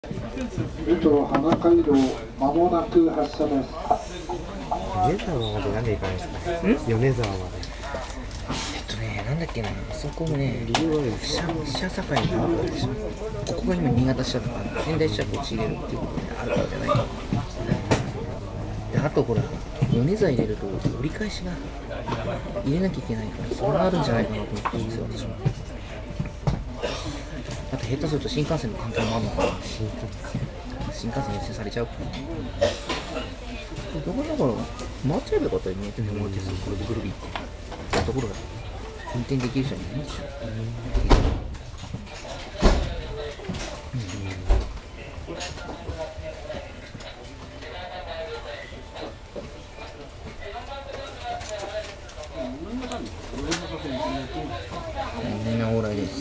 メトロ花街道まもなく発車です。 米沢までなんで行かないですか。米沢まで。 なんだっけな、そこね、 理由はです飛車境にあるでしょ。ここが今新潟支社とか仙台支社とちげるっていうことであるからじゃないか。で、あとほら、米沢入れると折り返しが入れなきゃいけないから、それがあるんじゃないかなと思ってるんですよ、私も。あと下手すると新幹線の関係もあるのかな。新幹線優先されちゃうから。だから回っちゃえばよかったよね、でもこれでぐるりってところが運転できる人はいないでしょ。みんな往来です。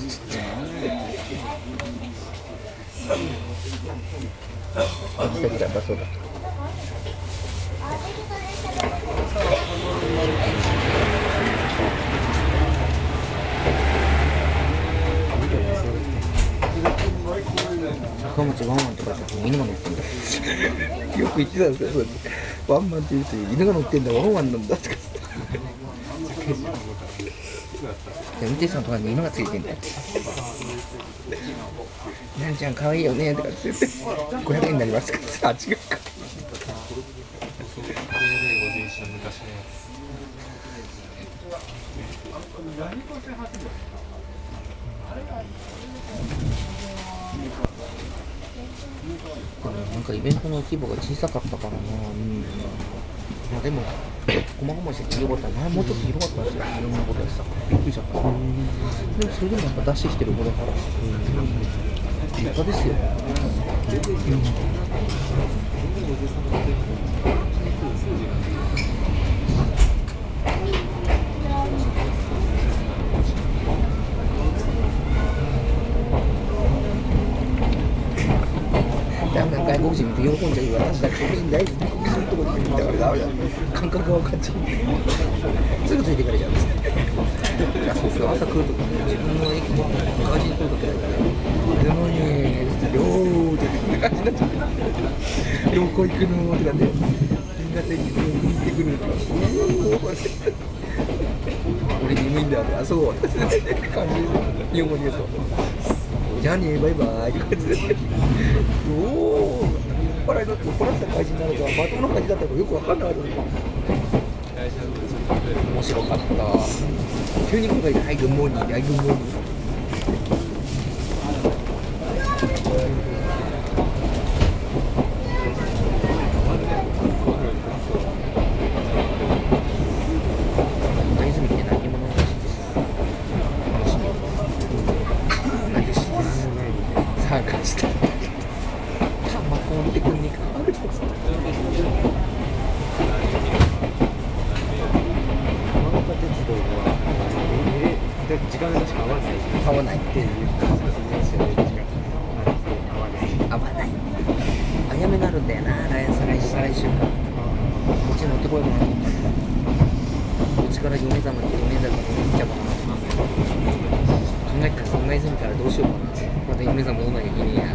あ、来た来た、やっぱそうだ。坂町ワンワンとかじゃ犬が乗ってんだよく言ってたんですよ。そうやってワンマンって言うと犬が乗ってんだ、ワンワンなんだとか運転手さんとかに犬がついてんだよ。なんちゃん可愛いよねとかって言って500円になりますからさ、あ、違うか。なんかイベントの規模が小さかったからな。まあでも細々して広かった。前もうちょっと広かったんですよ。いろんなことやってたからびっくりしちゃった。でもそれでもやっぱ出してきてる子だから立派ですよ。外国人見て喜んじゃう。私だけ大好き、そういうところに見たからダメだ。感覚が分かっちゃう。すぐついてかれちゃうんです。いや、そうそう、朝来るとき自分の駅に外人来るときだから「でもねー」両ーって感じになっちゃう。どこ行くのーって感じで新潟駅に行ってくるとか俺眠いんだって、あ、そうって感じで日本語で言うとじゃあね、バイバイって感じでおお、これだって怒らせた感じになるか、またの感じだったかよく分かんなかった。面白かった。急に今回で、はい、グッモーニー、はい、グッモーニー。大泉って何者らしいです。楽しみ。何でしです。参加した。まとめてくんねえか。 浜岡鉄道は時間がしか合わない。 合わないっていう。合わない。あやめなるんだよな。再来週か。こっち乗ってこようかなと思ったんだ。こっちから米沢まで米沢から行っちゃうかな。考えたら3階住みからどうしようかなって。また米沢戻んなきゃいけねえや。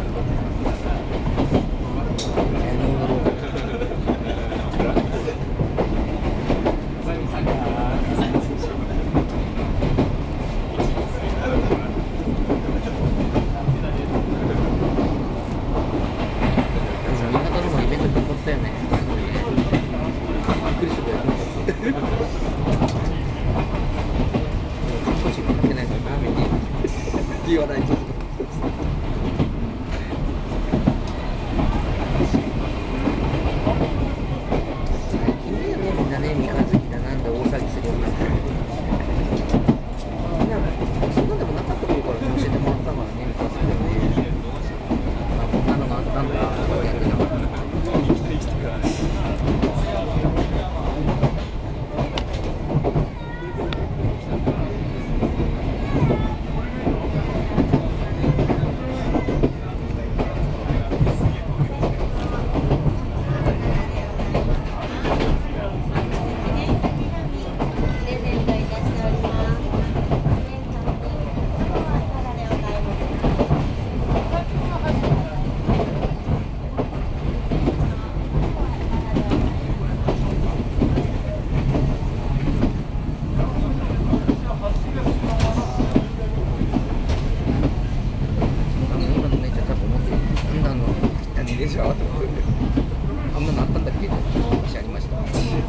テンション上がってますよね。あんなのあったんだっけって話ありました。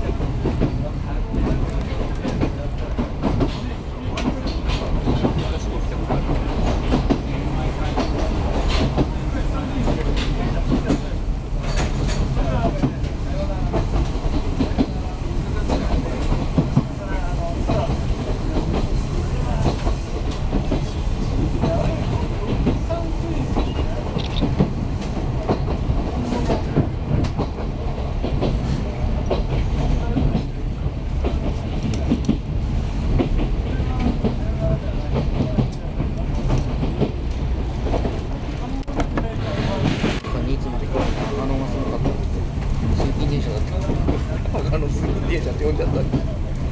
新津まで行くのが長野がすごかったんで、通勤電車だった。長野通勤電車って呼んじゃったんで。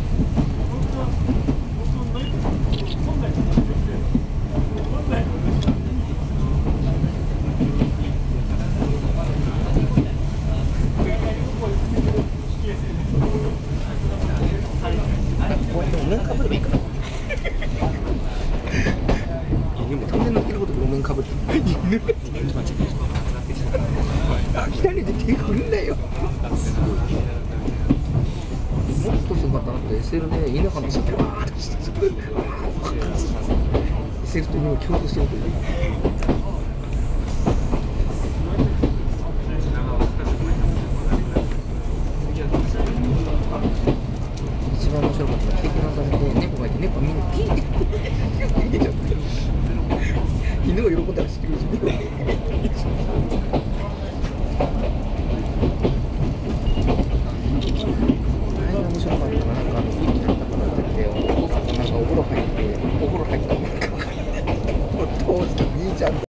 こうやって路面かぶればいいから。でも、当然のけることで路面かぶって。左で手振るんだよ。もっとすごかったなって SL で田舎の先わーってして SL と今共通してるという。一番面白かったのは経験されて猫がいて猫みんなピーって逃げちゃって犬が喜んだら知ってくるし面白かったな。なんかフィリピンだったからって言って、お父さんとなんかお風呂入って、お風呂入ったのなんか当時の兄ちゃん